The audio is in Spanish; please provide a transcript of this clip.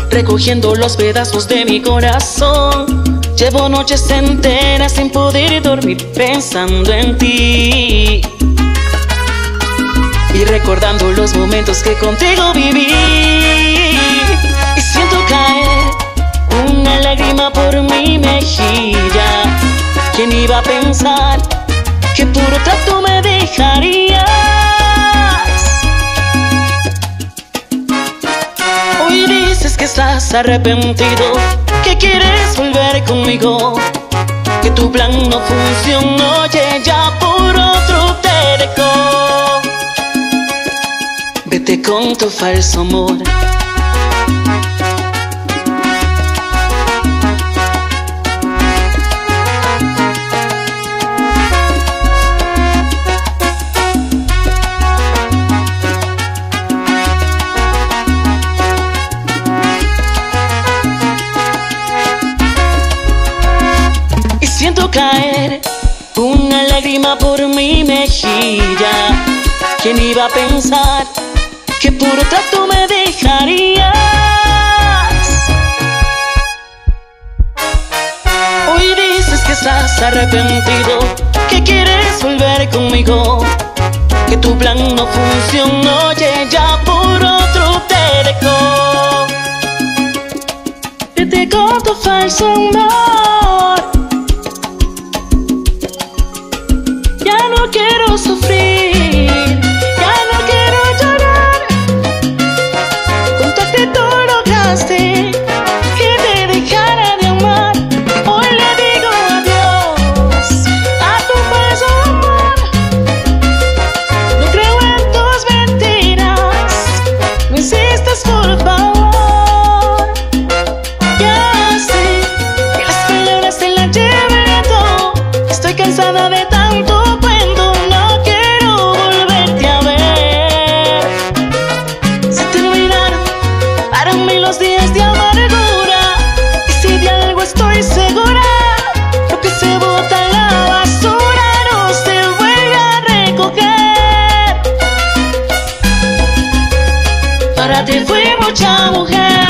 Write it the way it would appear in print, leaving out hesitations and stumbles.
recogiendo los pedazos de mi corazón. Llevo noches enteras sin poder dormir pensando en ti y recordando los momentos que contigo viví. Y siento caer una lágrima por mi mejilla. ¿Quién iba a pensar que por otra tú me dejarías? Hoy dices que estás arrepentido, que quieres volver conmigo, que tu plan no funcionó y ya por otro te dejó. Vete con tu falso amor. Siento caer una lágrima por mi mejilla. ¿Quién iba a pensar que por otra tú me dejarías? Hoy dices que estás arrepentido, que quieres volver conmigo, que tu plan no funcionó y ya por otro te dejó. Vete con tu falso amor. No quiero sufrir, ya no quiero llorar. Con tu actitud lograste que te dejara de amar. Hoy le digo adiós a tu falso amor. No creo en tus mentiras, no insistas por favor. Ya sé que las palabras te las llevan todo. Estoy cansada de tanto los días de amargura. Y si de algo estoy segura, lo que se bota en la basura no se vuelve a recoger. Para ti fui mucha mujer.